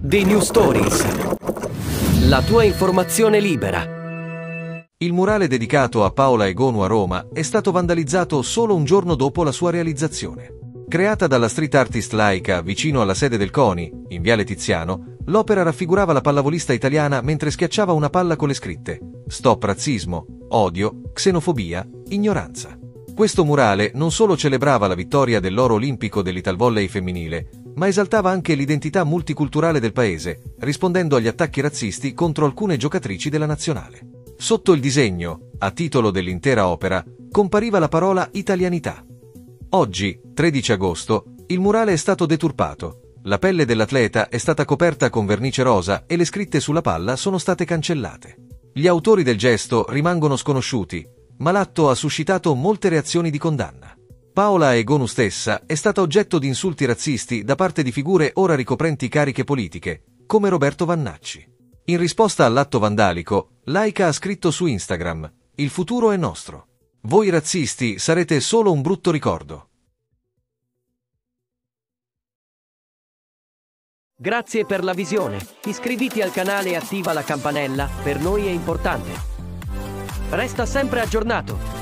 The New Stories. La tua informazione libera. Il murale dedicato a Paola Egonu a Roma è stato vandalizzato solo un giorno dopo la sua realizzazione. Creata dalla street artist Laika vicino alla sede del CONI, in Viale Tiziano, l'opera raffigurava la pallavolista italiana mentre schiacciava una palla con le scritte «Stop razzismo, odio, xenofobia, ignoranza». Questo murale non solo celebrava la vittoria dell'oro olimpico dell'Italvolley femminile, ma esaltava anche l'identità multiculturale del paese, rispondendo agli attacchi razzisti contro alcune giocatrici della nazionale. Sotto il disegno, a titolo dell'intera opera, compariva la parola italianità. Oggi, 13 agosto, il murale è stato deturpato. La pelle dell'atleta è stata coperta con vernice rosa e le scritte sulla palla sono state cancellate. Gli autori del gesto rimangono sconosciuti, ma l'atto ha suscitato molte reazioni di condanna. Paola Egonu stessa è stata oggetto di insulti razzisti da parte di figure ora ricoprenti cariche politiche, come Roberto Vannacci. In risposta all'atto vandalico, Laika ha scritto su Instagram: «Il futuro è nostro. Voi razzisti sarete solo un brutto ricordo». Grazie per la visione. Iscriviti al canale e attiva la campanella, per noi è importante. Resta sempre aggiornato.